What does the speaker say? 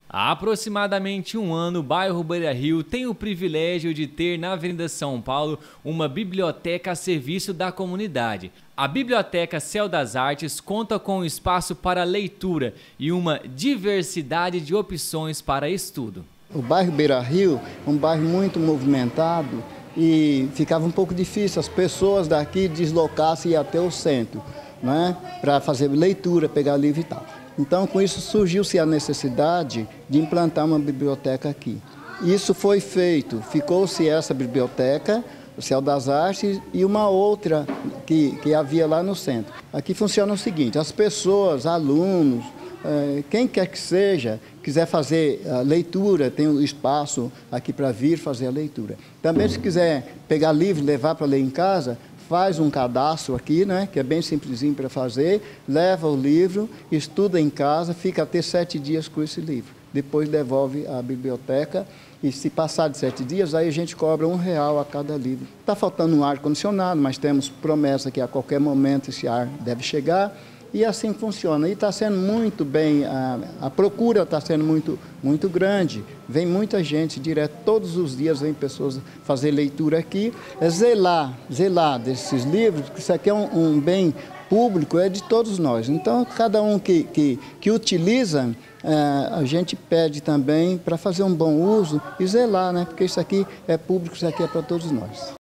Há aproximadamente um ano, o bairro Beira-Rio tem o privilégio de ter na Avenida São Paulo uma biblioteca a serviço da comunidade. A Biblioteca Céu das Artes conta com um espaço para leitura e uma diversidade de opções para estudo. O bairro Beira-Rio é um bairro muito movimentado e ficava um pouco difícil as pessoas daqui deslocassem e ir até o centro, né, para fazer leitura, pegar livro e tal. Então, com isso, surgiu-se a necessidade de implantar uma biblioteca aqui. Isso foi feito, ficou-se essa biblioteca, o Céu das Artes, e uma outra que havia lá no centro. Aqui funciona o seguinte: as pessoas, alunos, quem quer que seja, quiser fazer a leitura, tem um espaço aqui para vir fazer a leitura. Também, se quiser pegar livro e levar para ler em casa, faz um cadastro aqui, né, que é bem simplesinho para fazer, leva o livro, estuda em casa, fica até 7 dias com esse livro. Depois devolve à biblioteca e, se passar de 7 dias, aí a gente cobra R$1 a cada livro. Está faltando um ar-condicionado, mas temos promessa que a qualquer momento esse ar deve chegar. E assim funciona. E está sendo muito bem, a procura está sendo muito grande. Vem muita gente direto, todos os dias vem pessoas fazer leitura aqui. É zelar desses livros, que isso aqui é um bem público, é de todos nós. Então, cada um que utiliza, a gente pede também para fazer um bom uso e zelar, né? Porque isso aqui é público, isso aqui é para todos nós.